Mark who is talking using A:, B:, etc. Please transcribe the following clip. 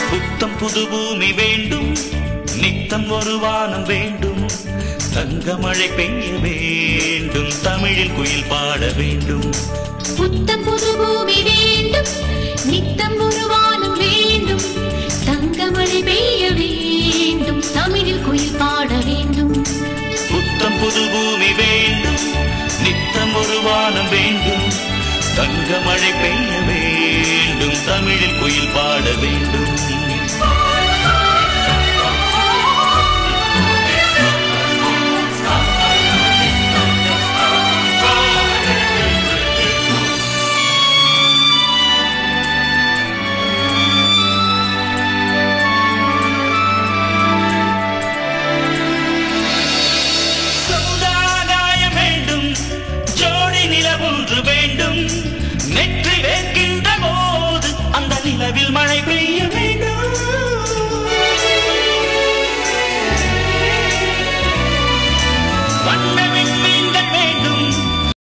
A: புத்தம் புது பூமி வேண்டும், நித்தம் ஒரு வானம் வேண்டும், தங்கமழை பெய்ய வேண்டும், தமிழில் குயில் பாட வேண்டும்.
B: புத்தம் புது பூமி வேண்டும், நித்தம் ஒரு வானம் வேண்டும், தங்கமழை பெய்ய வேண்டும், தமிழில் குயில் பாட வேண்டும்.
A: புத்தம் புது பூமி வேண்டும், நித்தம் ஒரு வானம் வேண்டும், தங்கமழை பெய்ய வேண்டும், தமிழில் குயில் பாட வேண்டும்.